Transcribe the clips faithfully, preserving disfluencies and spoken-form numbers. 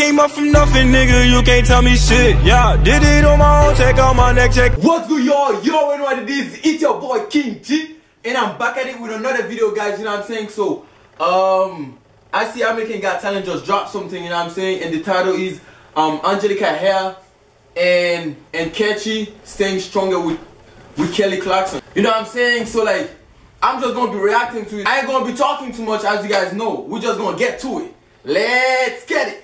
came up from nothing, nigga, you can't tell me shit. Yeah, did it on my own, take out my neck check. What's good, y'all? You already know what it is. It's your boy Kechi, and I'm back at it with another video, guys. You know what I'm saying? So, um, I see American Got Talent just dropped something. You know what I'm saying? And the title is um Angelica Hale and and Kechi staying stronger with with Kelly Clarkson. You know what I'm saying? So like, I'm just gonna be reacting to it. I ain't gonna be talking too much, as you guys know. We're just gonna get to it. Let's get it.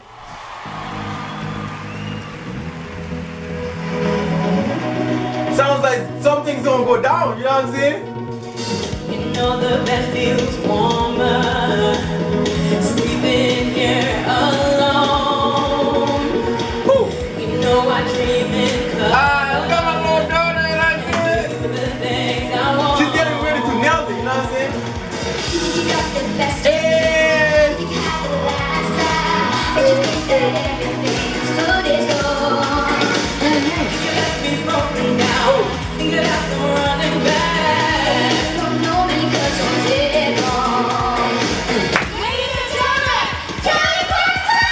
Sounds like something's gonna go down, you know what I'm saying? You know the bed feels warmer, sleeping here alone. Woo. You know I dream in color. Ah, look at my little daughter, and I She's getting ready to nail it, you know what I'm saying? You got the best. Hey. You have the last time. But you think that everything's good as gold. You left me broken down. Think that I'm running back. Don't know me 'cause I'm dead wrong. Ladies and gentlemen, Kelly Clarkson!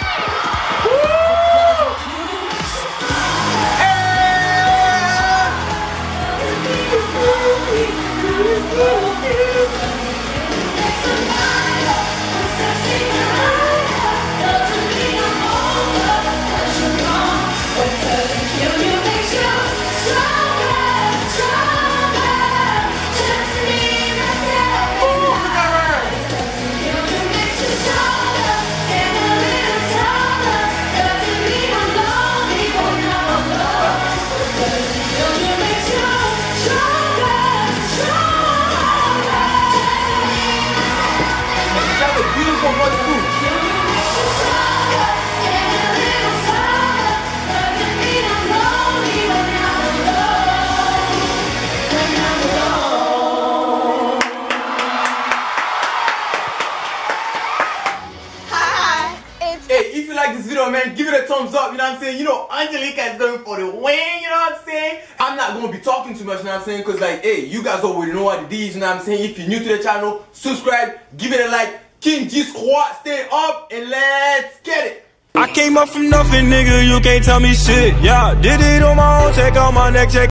If you like this video, man, give it a thumbs up, you know what I'm saying? You know, Angelica is going for the win, you know what I'm saying? I'm not going to be talking too much, you know what I'm saying? Because, like, hey, you guys already know what it is, you know what I'm saying? If you're new to the channel, subscribe, give it a like. King G Squad, stay up, and let's get it. I came up from nothing, nigga, you can't tell me shit. Yeah, did it on my own, take out my neck check.